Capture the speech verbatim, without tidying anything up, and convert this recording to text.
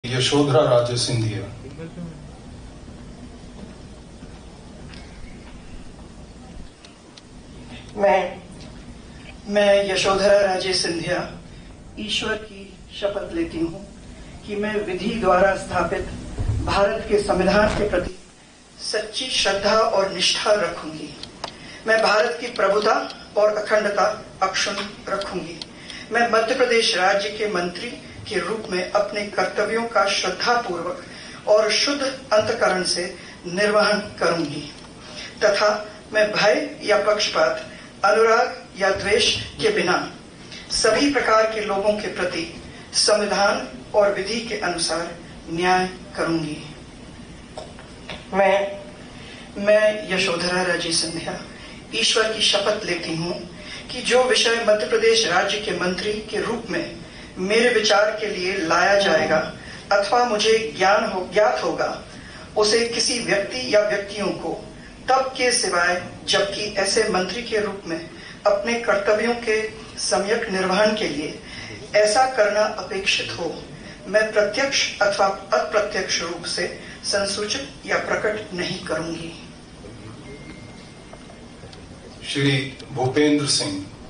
यशोधरा राजे सिंधिया। मैं मैं यशोधरा राजे सिंधिया ईश्वर की शपथ लेती हूँ कि मैं विधि द्वारा स्थापित भारत के संविधान के प्रति सच्ची श्रद्धा और निष्ठा रखूंगी। मैं भारत की प्रभुता और अखंडता अक्षुण्ण रखूंगी। मैं मध्य प्रदेश राज्य के मंत्री के रूप में अपने कर्तव्यों का श्रद्धापूर्वक और शुद्ध अंतःकरण से निर्वहन करूंगी तथा मैं भय या पक्षपात, अनुराग या द्वेष के बिना सभी प्रकार के लोगों के प्रति संविधान और विधि के अनुसार न्याय करूंगी। मैं मैं यशोधरा राजे सिंधिया ईश्वर की शपथ लेती हूँ कि जो विषय मध्य प्रदेश राज्य के मंत्री के रूप में मेरे विचार के लिए लाया जाएगा अथवा मुझे ज्ञान हो ज्ञात होगा, उसे किसी व्यक्ति या व्यक्तियों को तब के सिवाय जबकि ऐसे मंत्री के रूप में अपने कर्तव्यों के सम्यक निर्वहन के लिए ऐसा करना अपेक्षित हो, मैं प्रत्यक्ष अथवा अप्रत्यक्ष रूप से संसूचित या प्रकट नहीं करूंगी। श्री भूपेंद्र सिंह।